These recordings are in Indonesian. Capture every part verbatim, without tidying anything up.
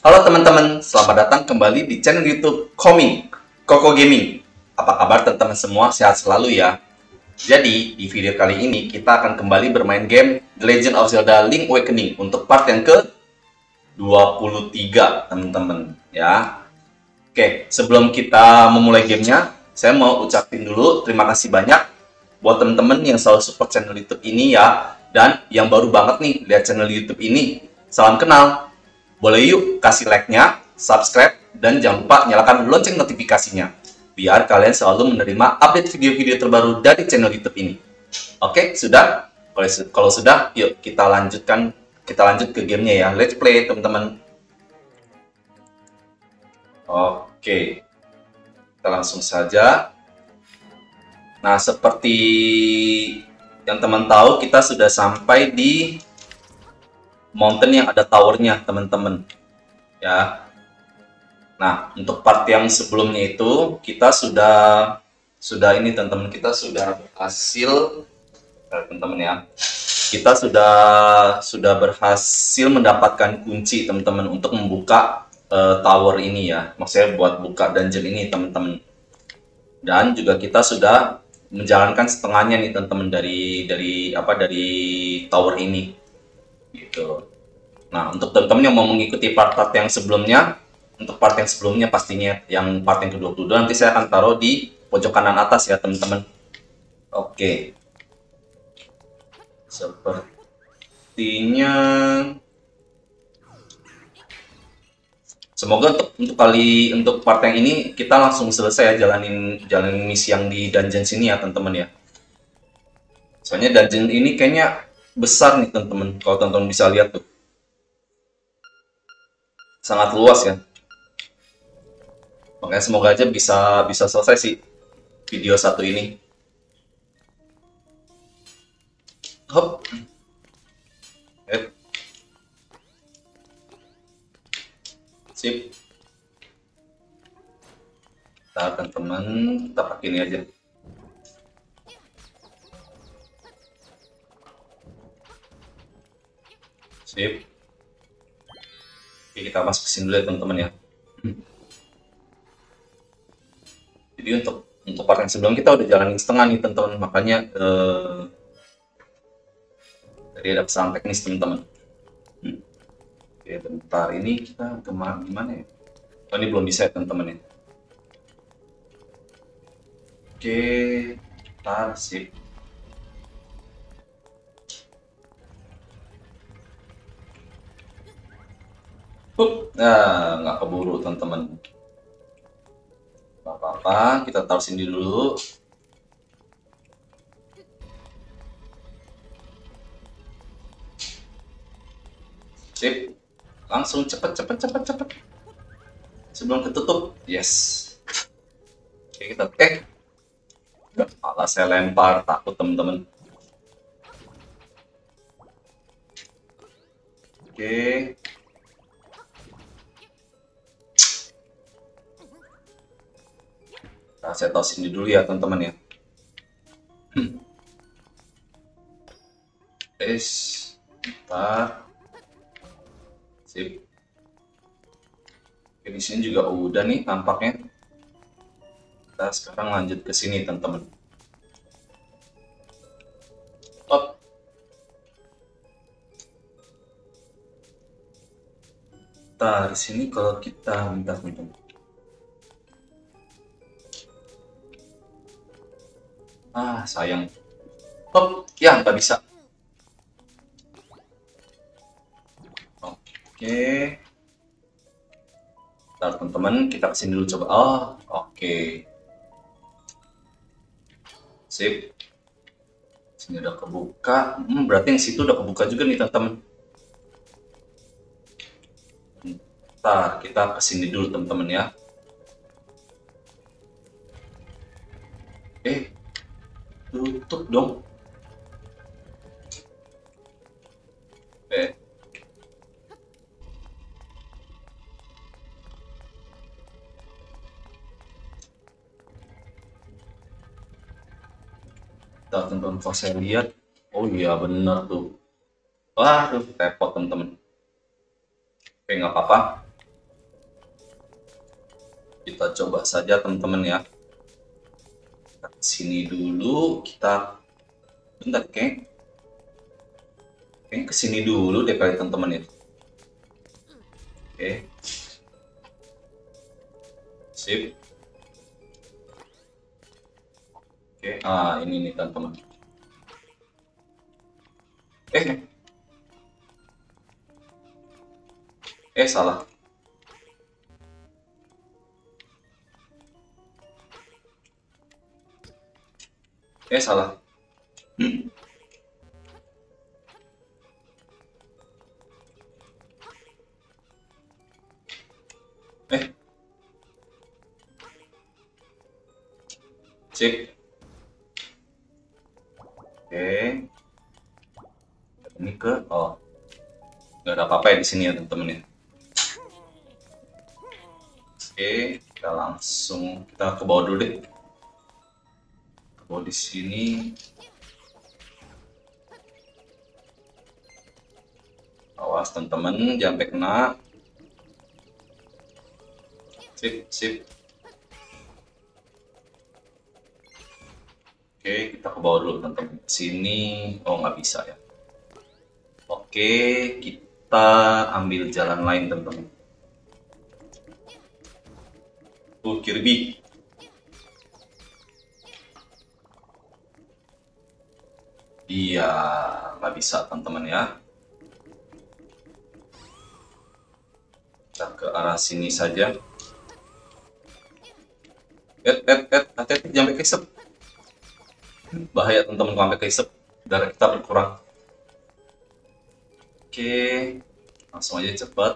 Halo teman-teman, selamat datang kembali di channel YouTube Koming, Koko Gaming. Apa kabar teman-teman semua? Sehat selalu ya. Jadi, di video kali ini kita akan kembali bermain game The Legend of Zelda Link Awakening untuk part yang ke dua puluh tiga, teman-teman ya. Oke, sebelum kita memulai gamenya, saya mau ucapin dulu terima kasih banyak buat teman-teman yang selalu support channel YouTube ini ya. Dan yang baru banget nih lihat channel YouTube ini, salam kenal. Boleh yuk kasih like-nya, subscribe, dan jangan lupa nyalakan lonceng notifikasinya, biar kalian selalu menerima update video-video terbaru dari channel YouTube ini. Oke, sudah? Kalau sudah, yuk kita lanjutkan, kita lanjut ke gamenya ya. Let's play, teman-teman. Oke, kita langsung saja. Nah, seperti yang teman tahu, kita sudah sampai di mountain yang ada towernya, teman-teman ya. Nah, untuk part yang sebelumnya itu kita sudah sudah ini teman-teman, kita sudah berhasil teman-teman ya, kita sudah sudah berhasil mendapatkan kunci teman-teman untuk membuka uh, tower ini ya, maksudnya buat buka dungeon ini teman-teman. Dan juga kita sudah menjalankan setengahnya nih teman-teman dari dari apa dari tower ini gitu. Nah, untuk teman-teman yang mau mengikuti part-part yang sebelumnya, untuk part yang sebelumnya pastinya yang part yang ke dua puluh dua nanti saya akan taruh di pojok kanan atas ya teman-teman. Oke, sepertinya semoga untuk untuk kali untuk part yang ini kita langsung selesai ya, jalanin jalanin misi yang di dungeon sini ya teman-teman ya. Soalnya dungeon ini kayaknya besar nih teman-teman, kalau teman-teman bisa lihat tuh, sangat luas ya. Makanya semoga aja bisa bisa selesai sih video satu ini. Hop. Eh. Sip. Nah, teman-teman, kita pakai ini aja. Sip. Oke, kita masuk ke sini dulu ya teman-teman ya. Jadi untuk untuk part yang sebelum kita udah jalanin setengah nih teman-teman, makanya eh, tadi ada pesan teknis teman-teman. Hmm. Oke, bentar, ini kita kemana gimana ya? Oh, ini belum bisa ya teman-teman ya. Oke, bentar, sip. Hup. Nah, nggak keburu teman-teman. Nggak apa-apa, kita taruh sini dulu. Sip, langsung cepet cepet cepet cepet sebelum ketutup. Yes. Oke, kita eh malah saya lempar, takut teman-teman. Oke. Nah, saya tahu sini dulu ya teman-teman ya. Es, bentar. Sip. Oke, di sini juga udah nih tampaknya. Kita sekarang lanjut ke sini teman-teman. Top. Nah, di sini kalau kita minta minta. Ah, sayang. Hop, ya nggak bisa. Oke. Ntar teman-teman, kita kesini dulu coba. Oh, oke. Sip. Sini udah kebuka. Hmm, berarti yang situ udah kebuka juga nih teman-teman. Ntar kita kesini dulu teman-teman ya. Eh. Tutup dong. Eh. Teman-teman, kalau saya lihat, oh iya bener tuh. Wah, repot teman-teman. Oke, nggak apa-apa. Kita coba saja teman-teman ya. Sini dulu kita bentar, oke. Oke, kesini dulu deh kali teman-teman ya. Oke. Sip. Oke, ah ini nih teman-teman. Eh, eh salah. Eh salah. Hmm. Eh, sip. Oke. Ini ke, oh, nggak ada apa-apa ya di sini ya teman-teman ya. Oke, kita langsung kita ke bawah dulu deh. Ke bawah di sini. Awas teman-teman, jangan sampai kena. Sip, sip. Oke, kita ke bawah dulu teman-teman. Sini, oh nggak bisa ya. Oke, kita ambil jalan lain teman-teman. Oh, Kirby. Iya, nggak bisa teman-teman ya. Kita ke arah sini saja. Eh, eh, eh, hati-hati jangan sampai keisep. Bahaya teman-teman kalau sampai keisep. Darah kita berkurang. Oke, langsung aja cepat.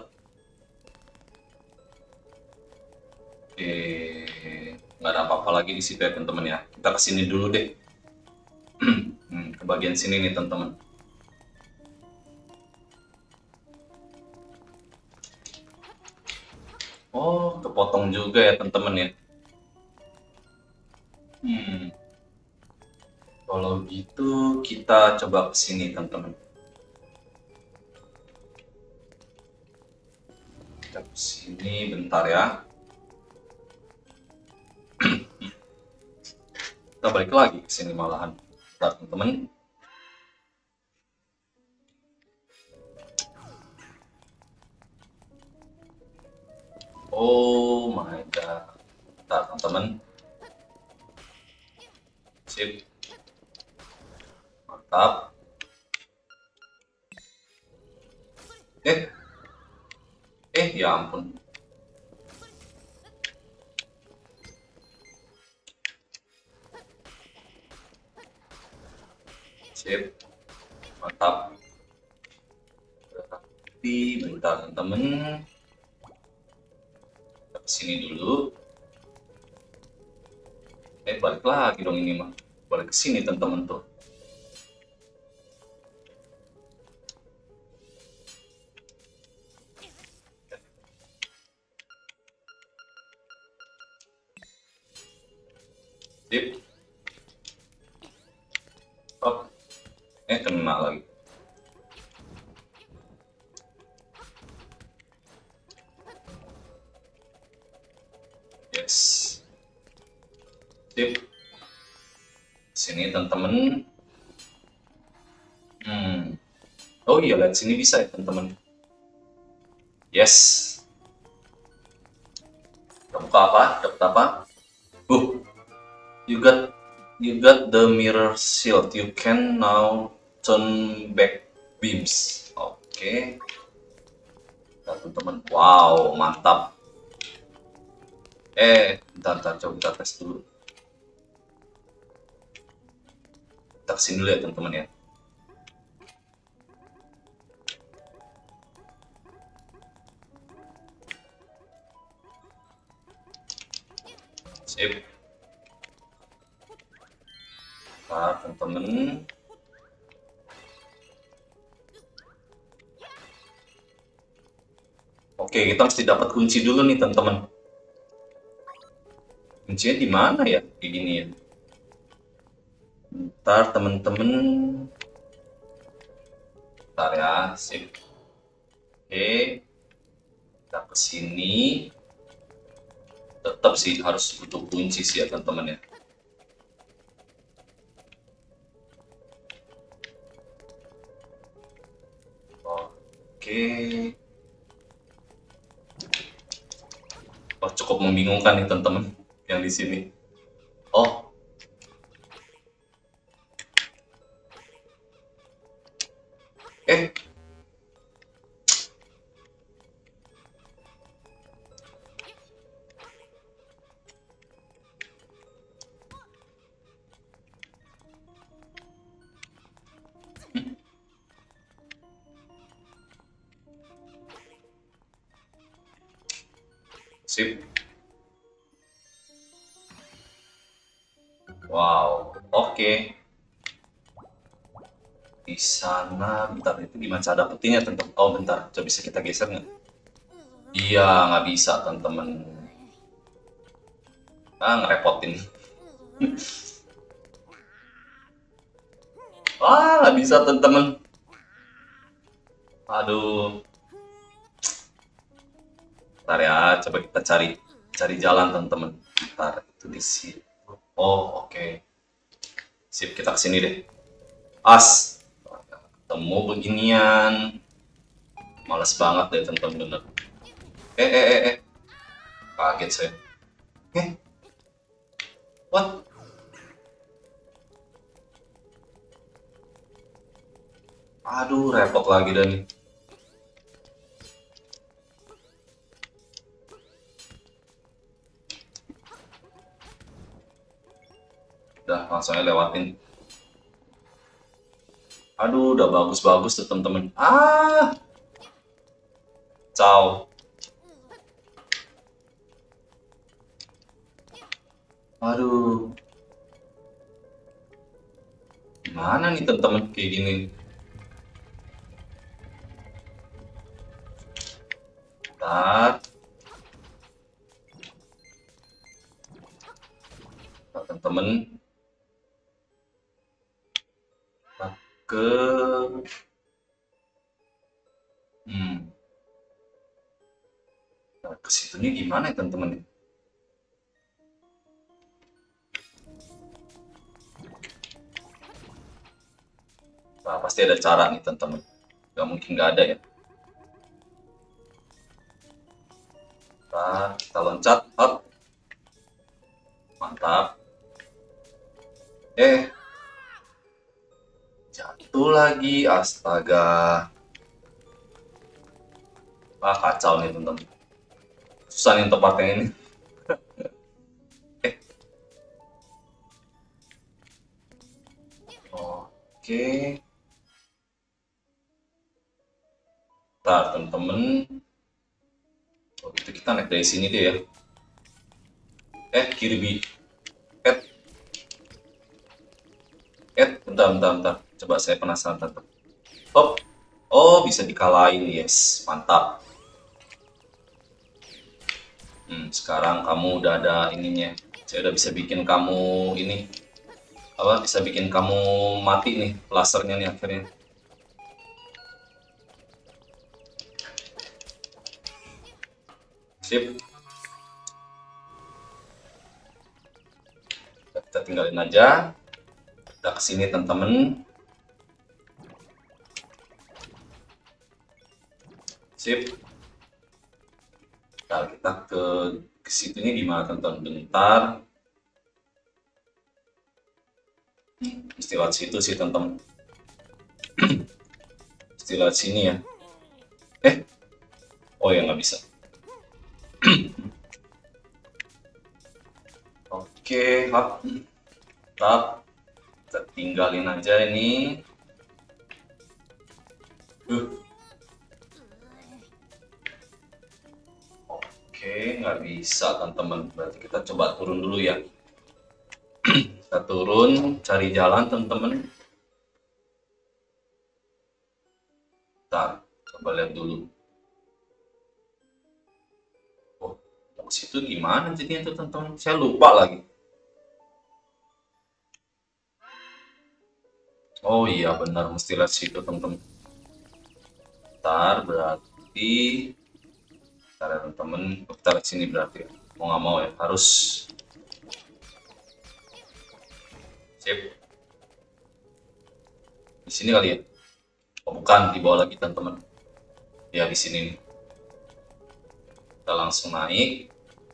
Oke, nggak ada apa-apa lagi di situ ya teman-teman ya. Kita kesini dulu deh. Hmm, ke bagian sini nih teman-teman. Oh, kepotong juga ya teman-teman ya. Hmm. Kalau gitu kita coba kesini teman-teman. Kita kesini bentar ya. Kita balik lagi ke sini malahan. Bentar teman-teman. Oh my god. Bentar teman-teman. Sip. Mantap. Eh. Eh, ya ampun. Sip. Mantap. Tapi bentar teman-teman. Kita kesini dulu. Eh, balik lagi dong ini mah. Balik ke sini teman-teman tuh. Sip. Oh. Eh, kena lagi. Yes. Sip. Sini teman-teman. Hmm. Oh iya, lihat sini bisa ya teman-teman. Yes. Dapat apa? Dapat apa? Uh, you got you got the mirror shield. You can now turn back beams. Oke. Okay. Teman-teman. Wow, mantap. Eh, bentar, bentar, coba kita tes dulu. Kita kesini dulu ya teman-teman ya. Sip. Nah, teman-teman. Oke, kita mesti dapat kunci dulu nih teman-teman. Kuncinya di mana ya? Di gini ya. Bentar teman-teman. Bentar ya, sip. Oke. Kita ke sini. Tetap sih harus butuh kunci sih ya teman-teman ya. Oke. Oh, cukup membingungkan nih teman-teman yang di sini. Oh, eh, sip. Wow, oke. Di sana, bentar itu gimana cara dapetinnya teman-teman? Oh, bentar, coba bisa kita geser nggak? Iya, nggak bisa teman-teman. Ah, ngerepotin. Ah, nggak bisa teman-teman. Aduh. Bentar ya, coba kita cari cari jalan teman-teman. Bentar, itu di sini. Oh, oke. Sip, kita kesini deh. As. Ketemu beginian. Males banget deh teman-teman bener. Eh, eh, eh, eh. Kaget saya. Eh, what? Aduh, repot lagi dah nih. Udah, langsung aja lewatin. Aduh, udah bagus-bagus tuh teman-teman. Ah, ciao. Aduh, gimana nih teman-teman kayak gini? Bentar. Teman-teman. Ke hmm. Nah, ke situnya gimana ya teman-teman? Nah, pasti ada cara nih teman-teman. Gak mungkin nggak ada ya. Nah, kita loncat, up. Mantap. Eh, jatuh lagi, astaga. Ah, kacau nih teman-teman. Susah nih untuk part yang ini. Eh, oke. Bentar teman-teman. Oh, itu kita naik dari sini deh ya. Eh, Kirby. Eh, eh, bentar, bentar, bentar. Coba saya penasaran teman. Oh, oh bisa dikalahin, yes, mantap. Hmm, sekarang kamu udah ada ininya. Saya udah bisa bikin kamu ini. Apa? Bisa bikin kamu mati nih, lasernya nih akhirnya. Sip. Kita tinggalin aja. Kita kesini teman-teman. Sip. Nah, kita ke ke situnya gimana teman-teman? Bentar. Mesti lewat situ sih teman-teman. Mesti lewat sini ya. Eh. Oh ya nggak bisa. Oke, hap. Tap. Kita tinggalin aja ini. Uh. Oke, nggak bisa teman-teman. Berarti kita coba turun dulu ya. Kita turun, cari jalan teman-teman. Bentar, coba lihat dulu. Oh, ke situ gimana jadinya tuh teman-teman? Saya lupa lagi. Oh iya benar, mesti lihat situ teman-teman. Bentar, berarti Bentar ya teman-teman, kita lihat sini berarti ya. Mau nggak mau ya, harus. Sip. Di sini kali ya? Oh bukan, di bawah lagi teman-teman. Ya di sini nih. Kita langsung naik.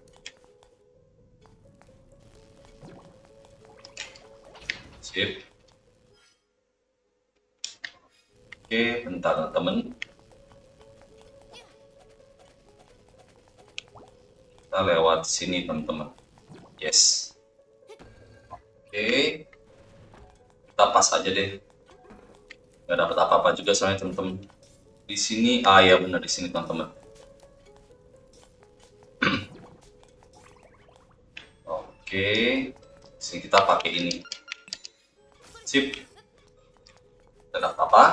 Sip. Oke, bentar teman-teman. Kita lewat sini teman-teman. Yes. Oke. Kita pas aja deh. Nggak dapat apa-apa juga soalnya teman-teman. Di sini, ah ya benar di sini teman-teman. Oke, sini kita pakai ini. Sip. Kita dapat apa?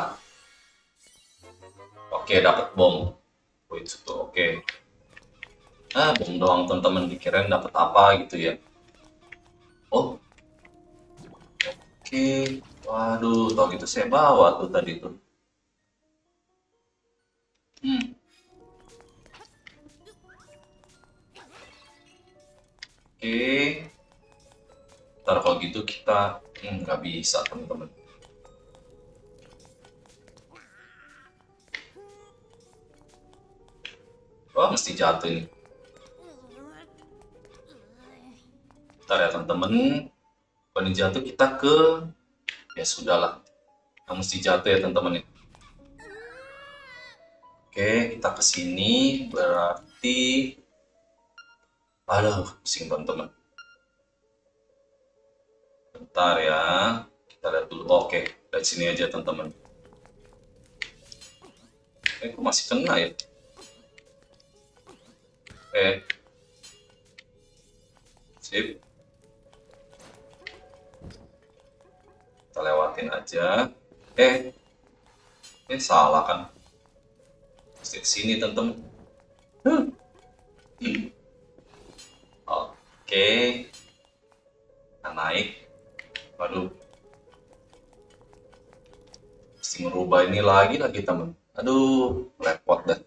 Oke, dapat bom. Oh, itu tuh, oke. Ah, bom doang teman-teman, dikirain dapat apa gitu ya. Oh. Oke. Waduh, tau gitu saya bawa tuh tadi tuh. Hmm. Oke. Ntar kalau gitu kita hmm, nggak bisa teman-teman. Wah, mesti jatuh ini. Ntar ya teman-teman. Kalau ini jatuh kita ke ya sudahlah. Nah, mesti jatuh ya teman-teman ya. Oke, kita ke sini berarti aduh, pusing teman-teman. Bentar ya. Kita lihat dulu. Oke, dari sini aja teman-teman. Eh, kok masih kena ya? Eh. Sip. Kita lewatin aja. Eh. Eh, salah kan? Mesti sini teman-teman. Hmm. Oke. Kita naik. Waduh. Mesti merubah ini lagi lagi teman. Aduh, repot dah.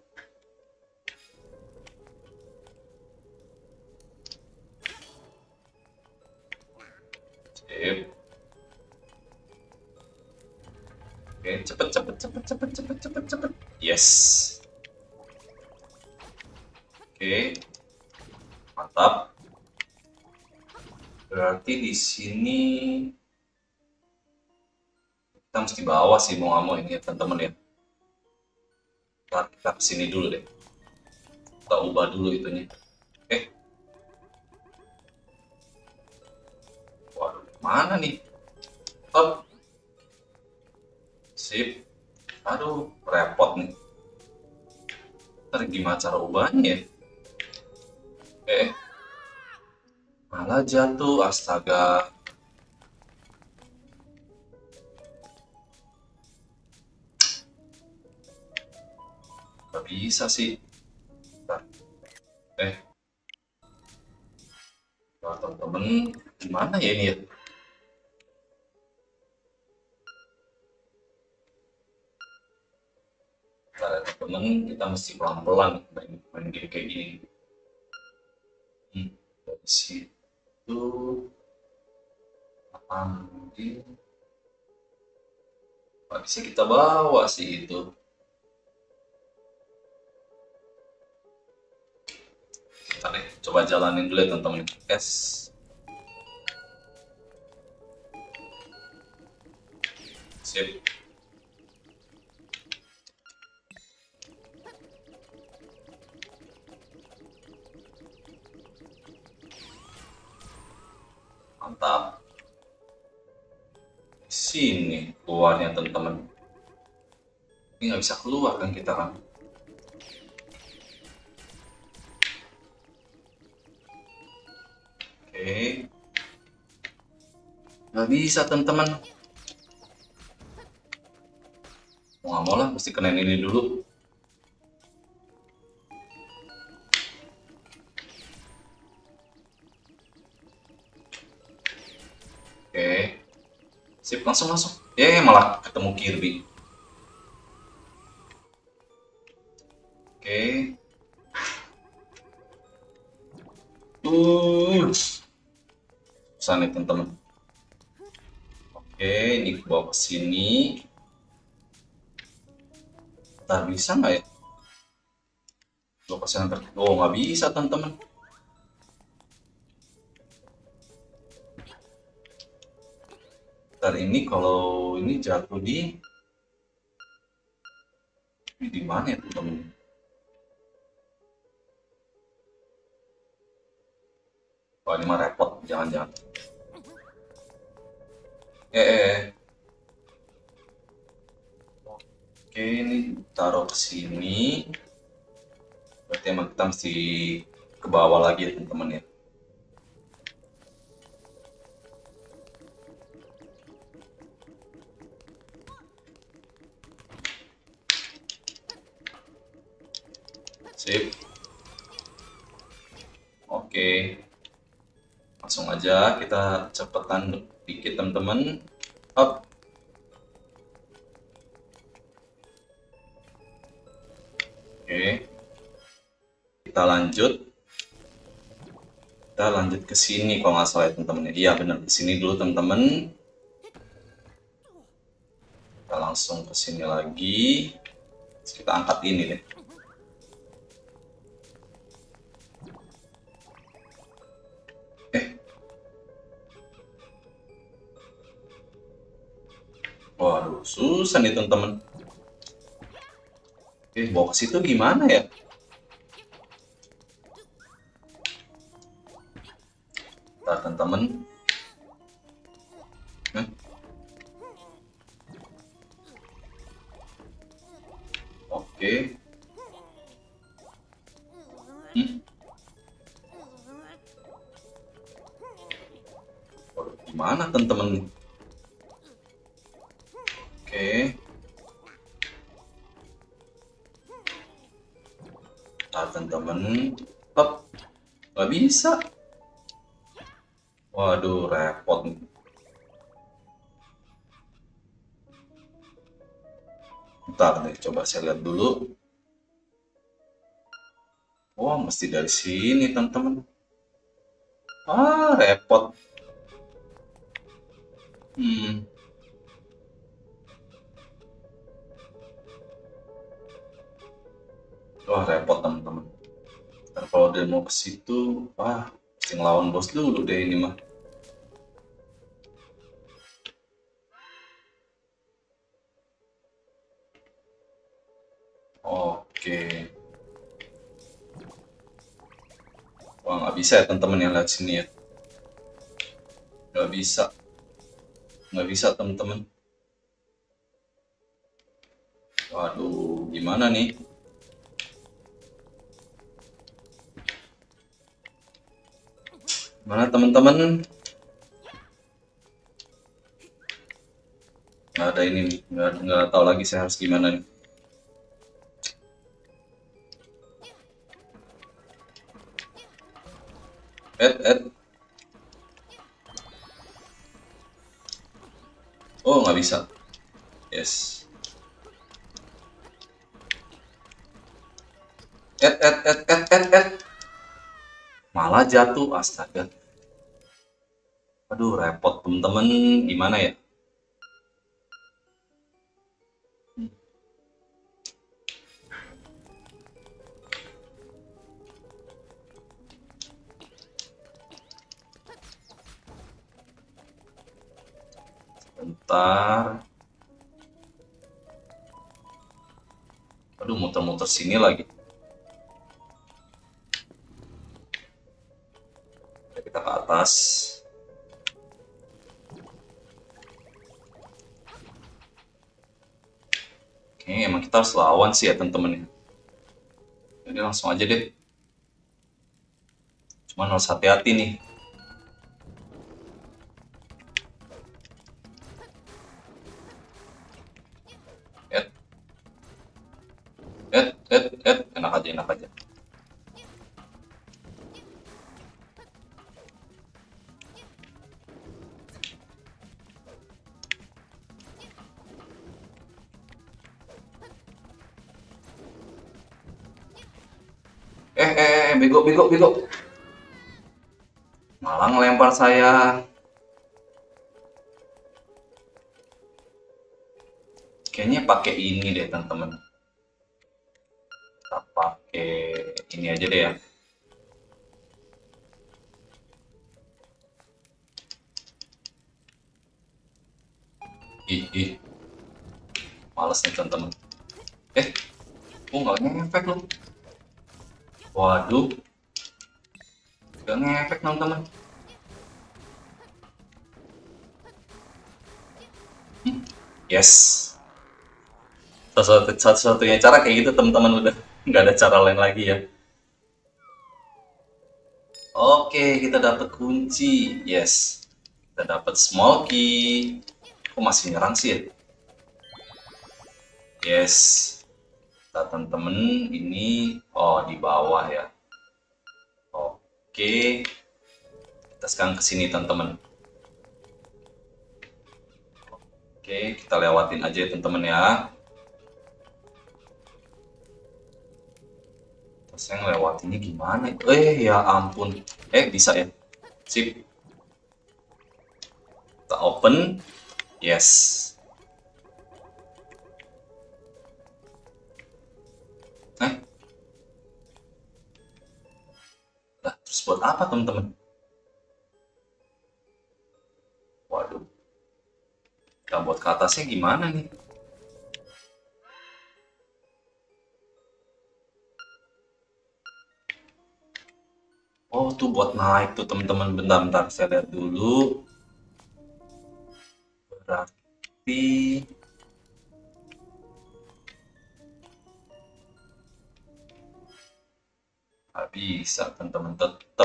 Sip. Oke, cepet cepet cepet cepet cepet cepet cepet. Yes. Oke. Mantap. Berarti di sini kita mesti bawa sih mau nggak mau ini ya teman-teman ya. Ntar kita kesini dulu deh. Kita ubah dulu itunya. Oke. Waduh, mana nih? Up. Sip. Aduh, repot nih. Ntar gimana cara ubahnya ya? Eh. Malah jatuh, astaga. Gak bisa sih. Bentar. Eh. Nah, temen-temen, gimana ya ini ya? Bentar, temen, kita mesti pelan-pelan main, main game kayak gini. Hmm, dari situ ambil, nggak bisa kita bawa sih itu. Kita deh coba jalanin dulu ya teman-teman. Yes. Sip. Mantap. Sini keluarnya teman-teman. Ini nggak bisa keluar kan kita kan? Oke. Nggak bisa teman-teman. Mau nggak mau lah, mesti kenain ini dulu. Oke. Sip, langsung langsung. Eh, malah ketemu Kirby. Oke. Uh, susah nih teman-teman. Oke, ini bawa ke sini. Ntar bisa nggak ya? Bawa ke sana. Oh, nggak bisa teman-teman. Ntar ini kalau ini jatuh di di mana ya teman-teman? Wah, ini mah repot, jangan-jangan. Eh, eh, eh. Oke, ini taruh ke sini. Berarti emang kita mesti ke bawah lagi ya teman-teman ya. Sip. Oke. Langsung aja kita cepetan dikit teman-teman. Up. Oke. Kita lanjut. Kita lanjut ke sini kalau nggak salah ya teman-teman. Iya benar, ke sini dulu teman-teman. Kita langsung ke sini lagi. Terus kita angkat ini deh. Eh. Waduh, susah nih teman-teman. Oke, bawa ke situ gimana ya? Bentar teman-teman. Hmm? Oke. Hmm? Waduh, gimana teman-teman? Oke. Bentar teman-teman. Hop. Nggak bisa. Waduh, repot nih. Bentar deh, coba saya lihat dulu. Oh, mesti dari sini, teman-teman. Ah, repot. Hmm. Wah, repot, teman-teman. Dan kalau dia mau ke situ, wah, mesti ngelawan bos dulu deh ini mah. Oke. Wah, nggak bisa ya teman-teman yang lihat sini ya. Nggak bisa. Nggak bisa teman-teman. Waduh, gimana nih? Mana teman-teman? Nggak ada ini nih. Nggak, nggak tahu lagi saya harus gimana nih. Ed, ed. Oh, nggak bisa. Yes. Ed, ed, ed, ed, ed, ed. Malah jatuh, astaga. Aduh, repot temen-temen. Gimana ya? Bentar. Aduh, muter-muter sini lagi. Kita ke atas. Oke, emang kita harus lawan sih ya temen-temen ya. Jadi langsung aja deh. Cuman harus hati-hati nih. Et. Et, et, et. Enak aja, enak aja. Eh, eh, eh, bego, bego, bego. Malah ngelempar saya. Kayaknya pakai ini deh teman-teman. Kita pakai ini aja deh ya. Ih, ih. Males nih teman-teman. Eh, kok nggak ngefek loh. Waduh. Nggak ngefek teman-teman. Hmm. Yes. Satu satu-satunya cara kayak gitu teman-teman, udah nggak ada cara lain lagi ya. Oke, kita dapat kunci. Yes. Kita dapat small key. Kok masih nyerang sih ya? Yes. Kita teman-teman ini oh di bawah ya. Oke. Kita sekarang ke sini teman-teman. Oke, kita lewatin aja ya teman-teman ya. Terus yang lewatinnya gimana? Eh ya ampun. Eh bisa ya. Sip. Kita open. Yes. Eh. Nah, terus buat apa teman-teman? Waduh. Kita buat ke atasnya gimana nih? Oh, tuh buat naik tuh teman-teman. Bentar-bentar saya lihat dulu. Berarti nggak bisa teman-teman, tetap.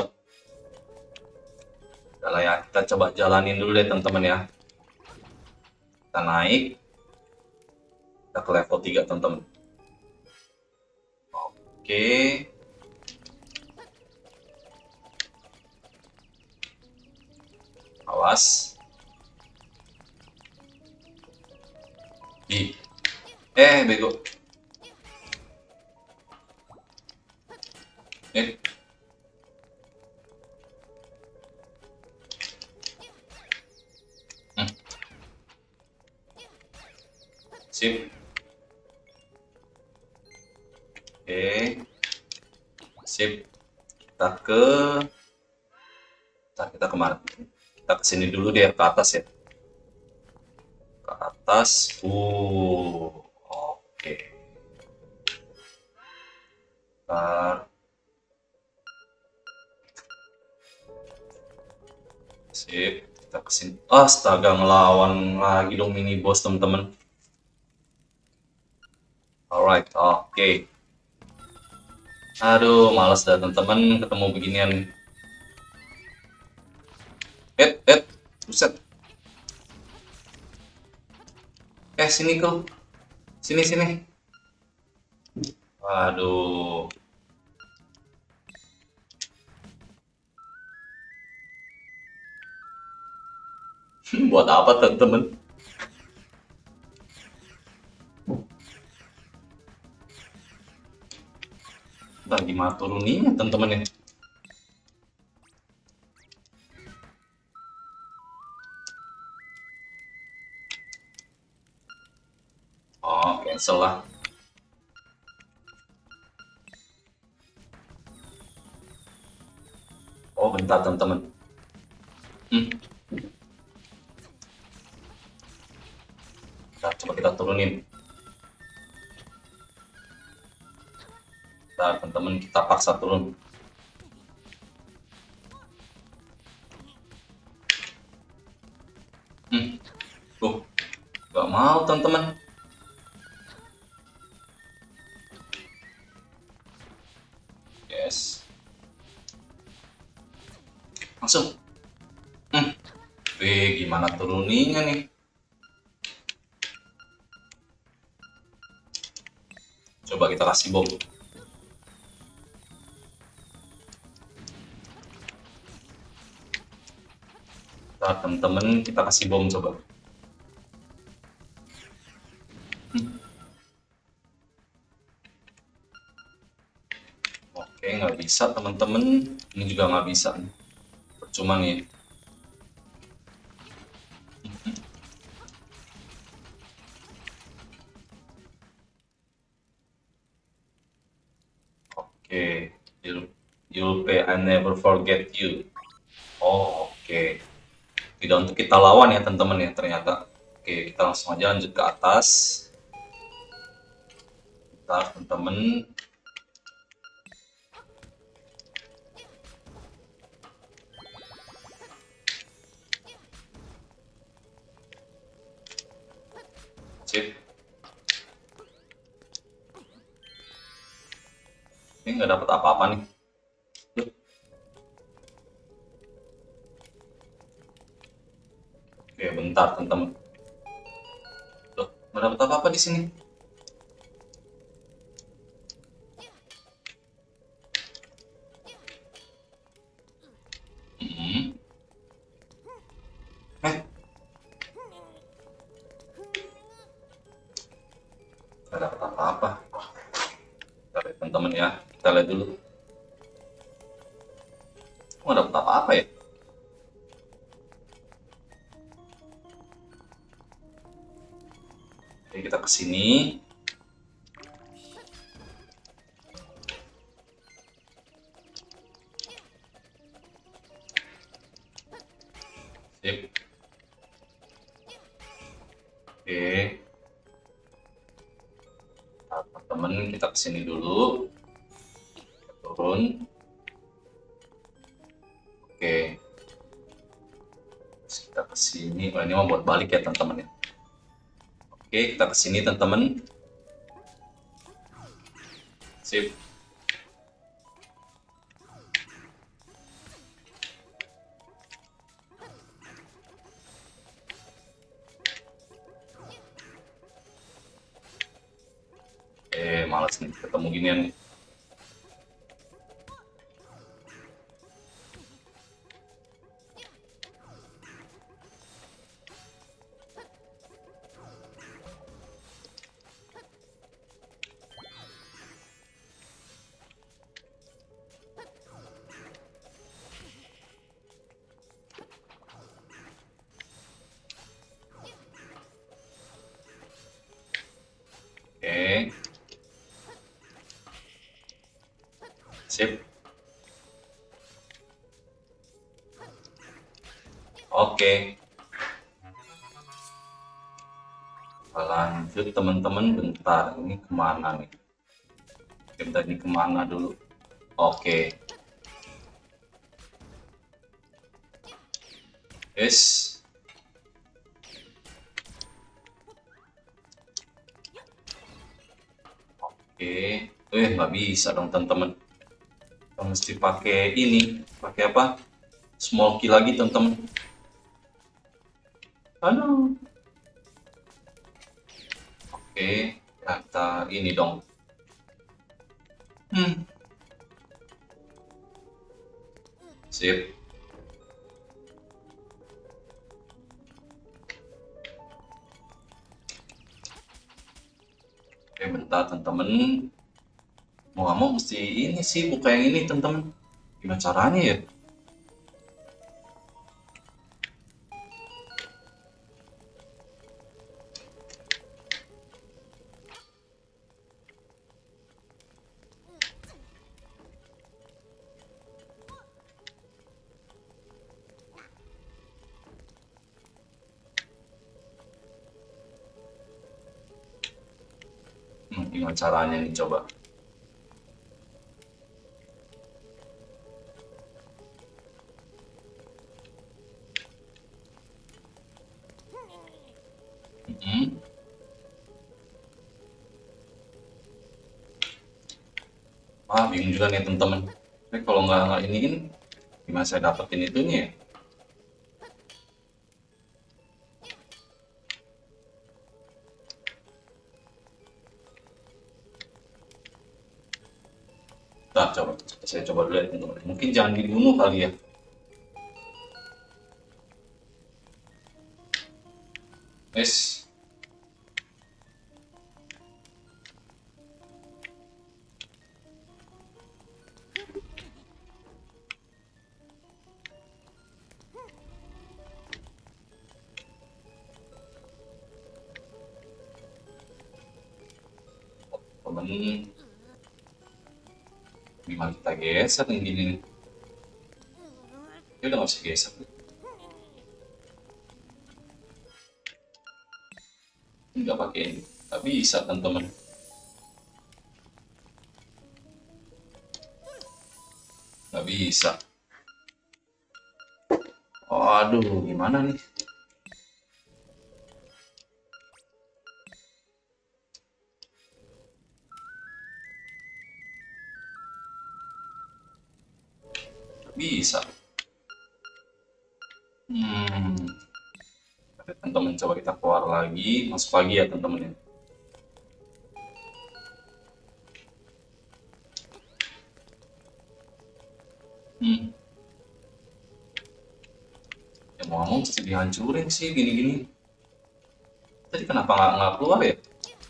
Udah lah ya, kita coba jalanin dulu deh teman-teman ya. Kita naik. Kita ke level tiga teman-teman. Oke. Awas. Ih. Eh, bego. Eh. Hmm. Sip. Oke. Sip. Kita ke Kita, kita kemana? Kita kesini dulu deh, ke atas ya. Ke atas. Uh. Oke. Bentar. Sip. Kita kesini. Astaga, ngelawan lagi dong mini boss teman-teman. Alright, oke. Okay. Aduh, males dah teman-teman ketemu beginian. Eh, eh, buset. Eh, sini kau. Sini, sini. Waduh. Buat apa teman-teman? Nah, gimana turunnya teman-teman ya? Oh, cancel lah. Oh, bentar teman-teman. Hmm. Nah, coba kita turunin. Nah, teman-teman, kita paksa turun. Hmm. Tuh, gak mau teman-teman. Yes. Langsung. Hmm. Wih, gimana turuninya nih? Coba kita kasih bom. Nah, teman-teman, kita kasih bom coba. Hmm. Oke, nggak bisa teman-teman. Ini juga nggak bisa. Cuman nih. Oke, you'll, you'll pay, I never forget you. Oh, oke. Tidak untuk kita lawan ya teman-teman ya ternyata. Oke, kita langsung aja lanjut ke atas. Bentar teman-teman. Sip. Ini nggak dapat apa-apa nih. Duh. Oke, bentar teman-teman. Loh, nggak dapat apa-apa di sini. Hmm. Eh, nggak dapat apa-apa. Kita lihat teman-teman ya. Kita lihat dulu. Nggak dapat apa-apa ya. Oke, kita ke sini. Sip. Oke. Nah, teman-teman, kita ke sini dulu. Turun. Oke. Terus kita ke sini. Oh, ini mau buat balik ya, teman-teman ya. Oke, kita ke sini, teman-teman. Sip. Eh, malas nih ketemu ginian nih. Oke. Sip. Oke. Lanjut teman-teman, bentar. Ini kemana nih? Bentar, ini kemana dulu? Oke. Yes. Oke. Eh, nggak bisa dong teman-teman. Kita mesti pakai ini. Pakai apa? Small key lagi teman-teman. Aduh. Oke. Kita ini dong. Hmm. Sip. Oke, bentar teman-teman. Mau nggak mau mesti ini sih, buka yang ini teman-teman. Gimana caranya ya? Hmm, gimana caranya nih coba? Hmm. Wah, bingung juga nih teman-teman. Tapi kalau nggak nggak ini kan gimana saya dapetin itunya ya? Nah, coba saya coba dulu ya teman-teman. Mungkin jangan dibunuh kali ya. Yes. Hmm. Gimana kita geser nih gini nih? Ya udah nggak bisa geser. Nggak pakai ini. Nggak bisa teman-teman. Nggak bisa. Oh, aduh, gimana nih? Bisa. Hmm. Teman-teman coba kita keluar lagi, masuk lagi ya teman-teman ya. Hmm. Ya mau ngomong mesti dihancurin sih gini-gini. Tadi kenapa nggak nggak keluar ya?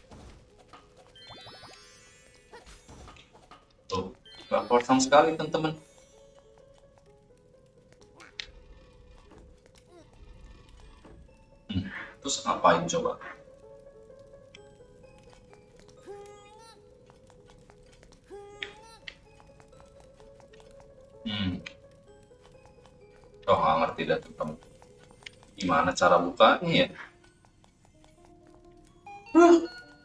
Tuh, nggak keluar sama sekali teman-teman. Hmm. Terus ngapain coba? Hmm. Oh, nggak ngerti dah teman-teman. Gimana cara bukanya ya? Huh.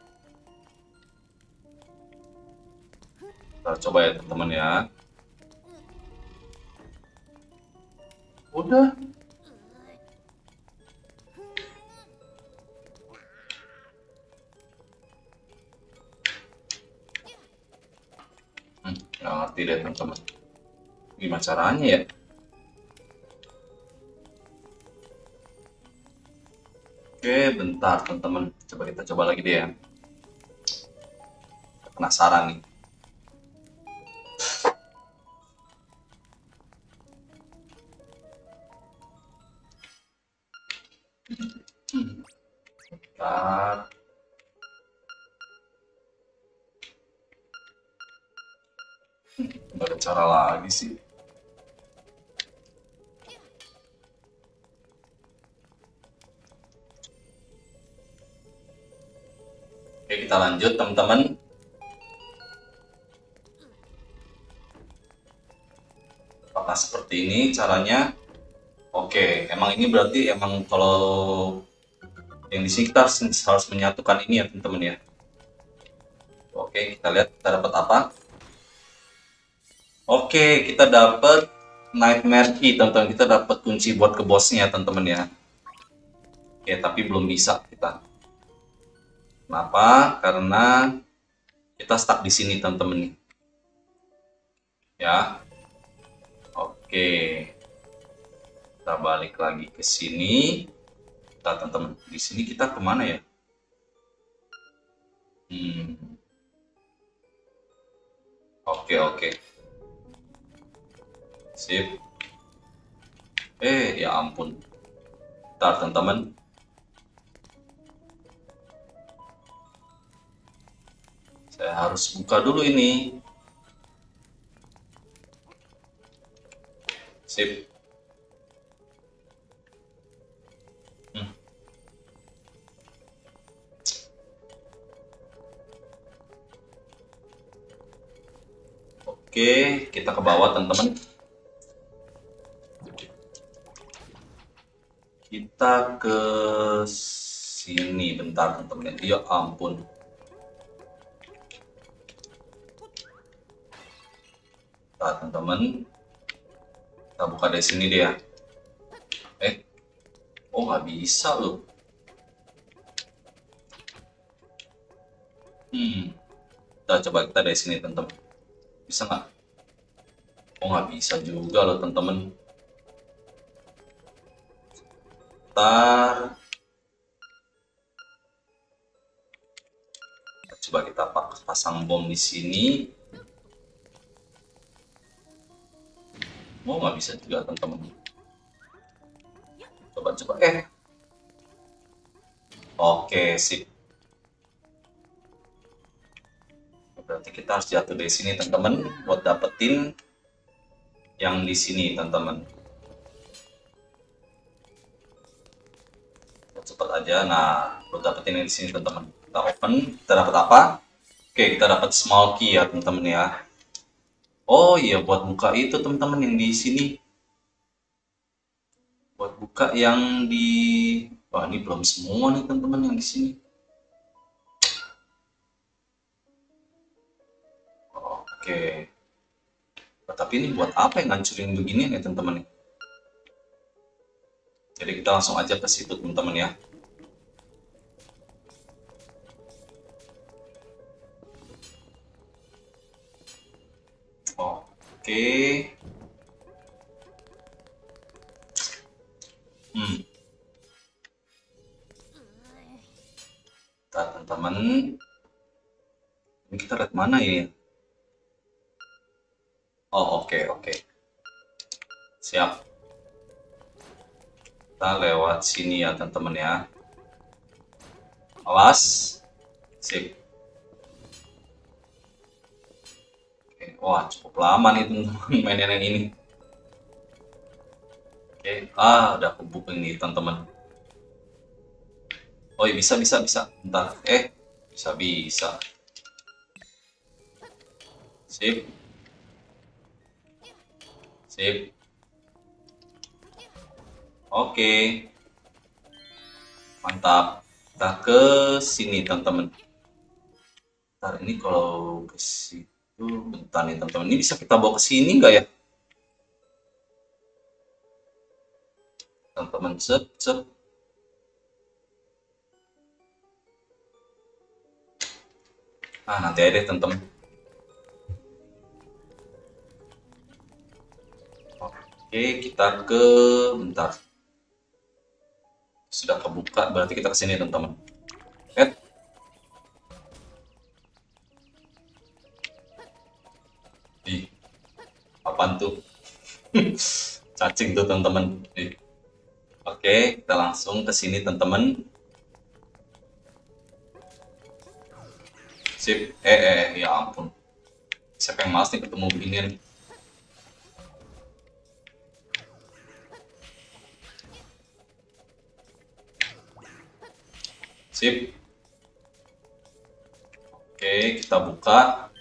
Kita coba ya teman-teman ya. Udah. Hmm, nggak ngerti deh teman-teman. Gimana caranya ya? Oke, bentar teman-teman. Coba kita coba lagi deh ya. Penasaran nih. Hmm. Bentar. Nggak ada cara lagi sih. Oke, kita lanjut teman-teman. Apakah seperti ini caranya? Oke, emang ini berarti emang kalau yang di sini kita harus menyatukan ini ya teman-teman ya. Oke, kita lihat kita dapat apa. Oke, kita dapat Nightmare Key teman-teman. Kita dapat kunci buat ke bosnya teman-teman ya. Oke, tapi belum bisa kita. Kenapa? Karena kita stuck di sini teman-teman nih. Ya. Oke. Kita balik lagi ke sini. Kita teman-teman, di sini kita kemana ya? Hmm. Oke, oke. Sip. Eh, ya ampun. Bentar, teman-teman. Saya harus buka dulu ini. Sip. Hmm. Oke, kita ke bawah, teman-teman. Kita ke sini, bentar, teman-teman. Ya ampun. Bentar, teman-teman. Kita buka dari sini deh ya. Eh, oh nggak bisa loh. Hmm, kita coba kita dari sini teman-teman. Bisa nggak? Oh nggak bisa juga loh teman-teman. Ntar coba kita pasang bom di sini. Oh nggak bisa juga teman-teman. Coba-coba eh. Oke sip. Berarti kita harus jatuh dari sini teman-teman buat dapetin yang di sini teman-teman. Cepat aja. Nah, buat dapetin yang di sini teman-teman. Kita open, kita dapat apa? Oke, kita dapat small key ya teman-teman ya. Oh iya, buat buka itu teman-teman yang di sini. Buat buka yang di... Wah, ini belum semua nih teman-teman yang di sini. Oke. Oh, tapi ini buat apa yang ngancurin begini nih teman-teman nih? Jadi kita langsung aja ke situ teman-teman ya. Oke. Hmm. Bentar, teman-teman. Ini kita lihat mana ya? Oh, oke, oke. Siap. Kita lewat sini ya teman-teman ya. Awas. Sip. Oke. Wah, cukup lama nih teman-teman mainin yang ini. Oke. Ah, udah kebuk ini teman-teman. Oh iya, bisa, bisa, bisa. Bentar. Eh, bisa, bisa. Sip. Sip. Oke. Mantap. Kita ke sini teman-teman. Bentar, ini kalau ke situ, bentar nih teman-teman. Ini bisa kita bawa ke sini nggak ya? Teman-teman, cep, cep. Ah, nanti aja deh teman-teman. Oke, kita ke... Bentar. Sudah kebuka, berarti kita ke sini teman-teman. Eh, ih, apaan tuh? Cacing tuh teman-teman. Ih. Oke, kita langsung ke sini teman-teman. Sip. Eh, eh, eh, ya ampun. Siapa yang malas nih ketemu beginian? Sip. Oke, kita buka.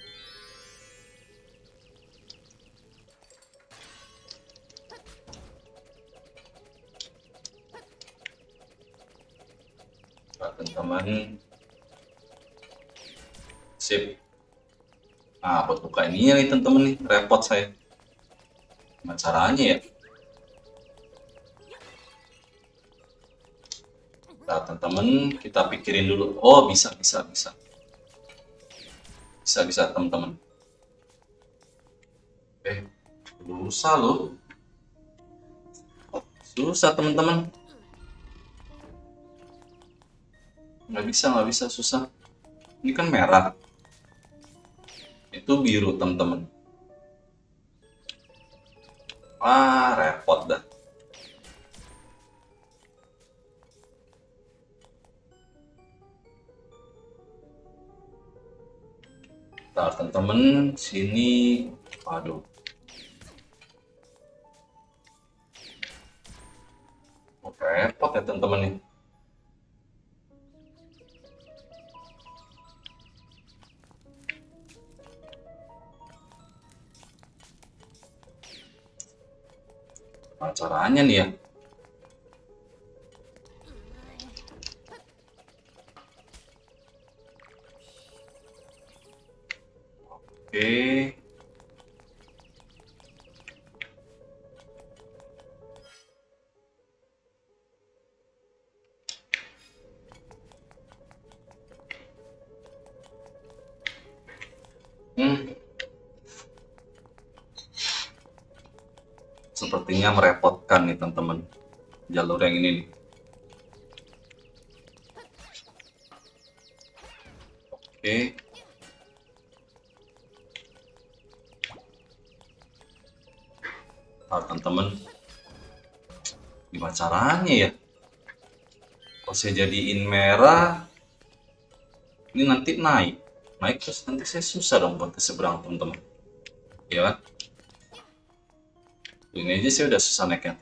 Teman-teman. Sip. Nah, buat buka ininya nih teman-teman nih, repot saya. Gimana caranya ya? Nah, teman-teman, kita pikirin dulu. Oh, bisa, bisa, bisa. Bisa, bisa, teman-teman. Eh, susah loh. Susah, teman-teman. Nggak bisa, nggak bisa, susah. Ini kan merah. Itu biru, teman-teman. Ah, repot dah. Nah, teman-teman, sini. Waduh. Oh, repot ya, teman-teman nih. Nah, caranya nih ya. Oke. Hmm. Sepertinya merepotkan nih teman-teman. Jalur yang ini nih. Oke. Nah, teman-teman. Gimana caranya ya? Kalau saya jadiin merah, ini nanti naik. Naik terus nanti saya susah dong buat ke seberang teman-teman. Ya kan? Ini aja saya udah susah naiknya.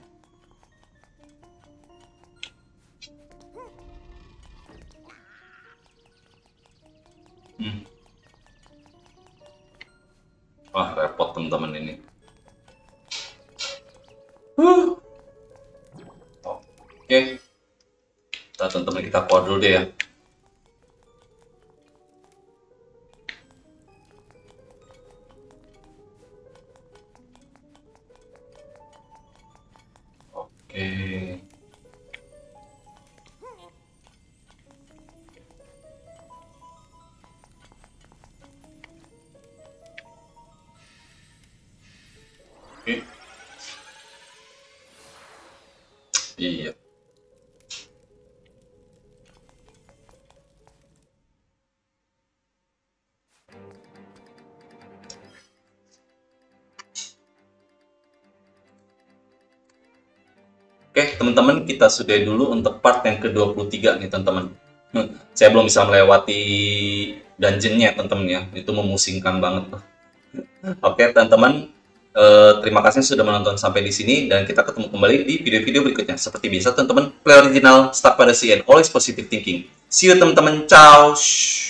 Hmm. Wah, repot teman-teman ini. Huh. Oke. Nah, teman-teman kita keluar dulu deh ya. Oke. Oke. Iya. Oke, teman-teman, kita sudahi dulu untuk part yang ke dua puluh tiga nih, teman-teman. Hmm, saya belum bisa melewati dungeon-nya, teman-teman ya. Itu memusingkan banget. Oke, teman-teman, eh, terima kasih sudah menonton sampai di sini dan kita ketemu kembali di video-video berikutnya. Seperti biasa, teman-teman, play original, stuck pada C and always positive thinking. See you, teman-teman. Ciao.